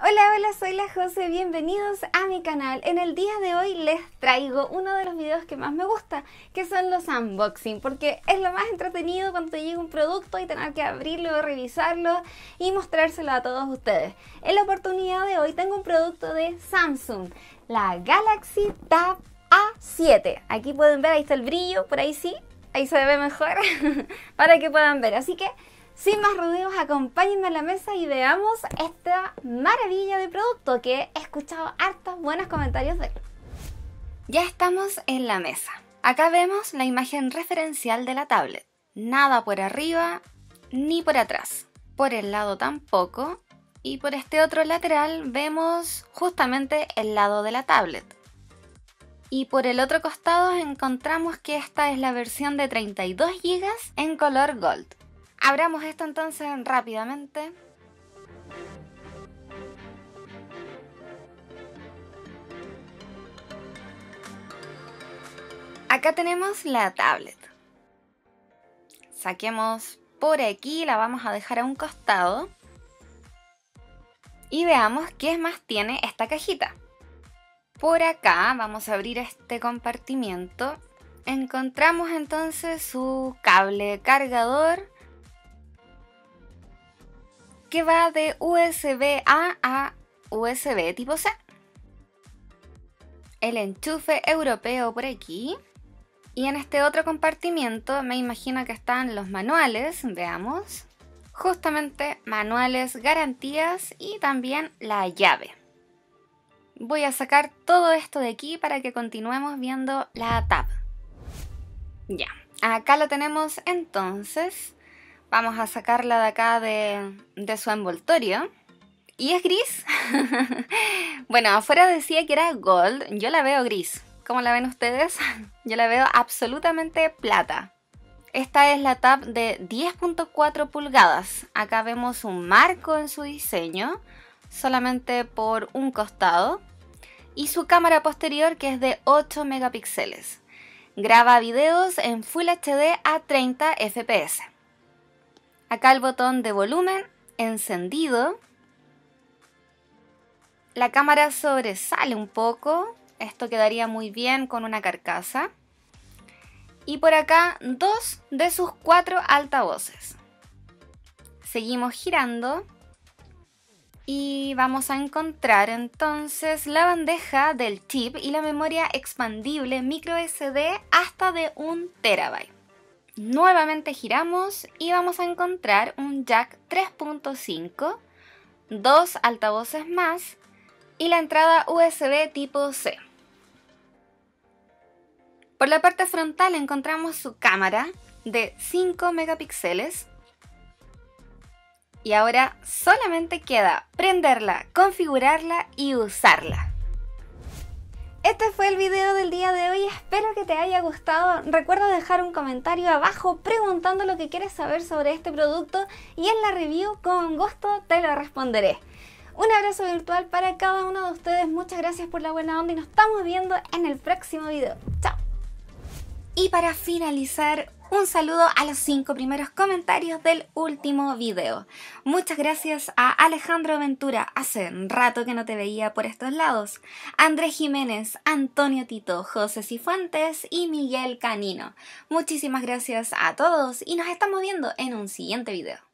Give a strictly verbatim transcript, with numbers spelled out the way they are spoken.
Hola, hola, soy la Jose, bienvenidos a mi canal. En el día de hoy les traigo uno de los videos que más me gusta, que son los unboxing, porque es lo más entretenido cuando te llega un producto y tener que abrirlo, revisarlo y mostrárselo a todos ustedes. En la oportunidad de hoy tengo un producto de Samsung, la Galaxy Tab A siete. Aquí pueden ver, ahí está el brillo, por ahí sí, ahí se ve mejor, para que puedan ver. Así que sin más rodeos, acompáñenme a la mesa y veamos esta maravilla de producto que he escuchado hartos buenos comentarios de él. Ya estamos en la mesa. Acá vemos la imagen referencial de la tablet. Nada por arriba ni por atrás. Por el lado tampoco. Y por este otro lateral vemos justamente el lado de la tablet. Y por el otro costado encontramos que esta es la versión de treinta y dos gigas en color gold. Abramos esto entonces rápidamente. Acá tenemos la tablet. Saquemos por aquí, la vamos a dejar a un costado. Y veamos qué más tiene esta cajita. Por acá vamos a abrir este compartimiento. Encontramos entonces su cable cargador, que va de U S B A a U S B tipo C. El enchufe europeo por aquí. Y en este otro compartimiento me imagino que están los manuales, veamos. Justamente manuales, garantías y también la llave. Voy a sacar todo esto de aquí para que continuemos viendo la Tab. Ya, acá lo tenemos entonces. Vamos a sacarla de acá de, de su envoltorio. ¿Y es gris? Bueno, afuera decía que era gold. Yo la veo gris. ¿Cómo la ven ustedes? Yo la veo absolutamente plata. Esta es la Tab de diez punto cuatro pulgadas. Acá vemos un marco en su diseño, solamente por un costado. Y su cámara posterior, que es de ocho megapíxeles. Graba videos en Full H D a treinta F P S. Acá el botón de volumen encendido. La cámara sobresale un poco. Esto quedaría muy bien con una carcasa. Y por acá dos de sus cuatro altavoces. Seguimos girando. Y vamos a encontrar entonces la bandeja del chip y la memoria expandible micro S D hasta de un terabyte. Nuevamente giramos y vamos a encontrar un jack tres punto cinco, dos altavoces más y la entrada U S B tipo C. Por la parte frontal encontramos su cámara de cinco megapíxeles. Y ahora solamente queda prenderla, configurarla y usarla. Este fue el video del día de hoy, espero que te haya gustado. Recuerda dejar un comentario abajo preguntando lo que quieres saber sobre este producto y en la review con gusto te lo responderé. Un abrazo virtual para cada uno de ustedes, muchas gracias por la buena onda y nos estamos viendo en el próximo video. Chao. Y para finalizar, un saludo a los cinco primeros comentarios del último video. Muchas gracias a Alejandro Ventura, hace rato que no te veía por estos lados. Andrés Jiménez, Antonio Tito, José Cifuentes y Miguel Canino. Muchísimas gracias a todos y nos estamos viendo en un siguiente video.